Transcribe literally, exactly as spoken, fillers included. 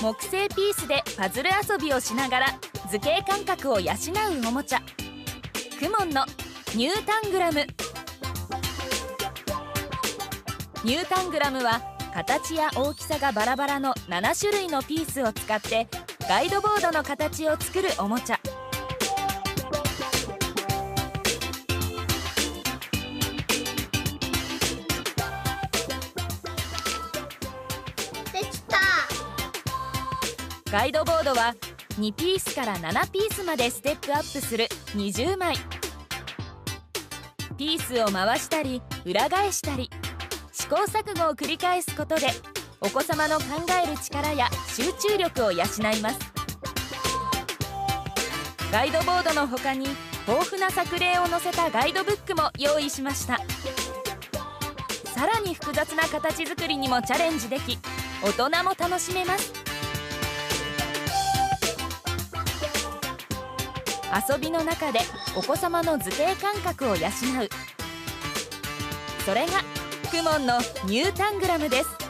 木製ピースでパズル遊びをしながら図形感覚を養うおもちゃ、クモンのニュータングラム。ニュータングラムは形や大きさがバラバラのななしゅるいのピースを使ってガイドボードの形を作るおもちゃ。 できた。 ガイドボードはにピースからななピースまでステップアップするにじゅうまい。ピースを回したり裏返したり試行錯誤を繰り返すことでお子様の考える力や集中力を養います。ガイドボードの他に豊富な作例を載せたガイドブックも用意しました。さらに複雑な形作りにもチャレンジでき、大人も楽しめます。遊びの中でお子様の図形感覚を養う、それがクモンのニュータングラムです。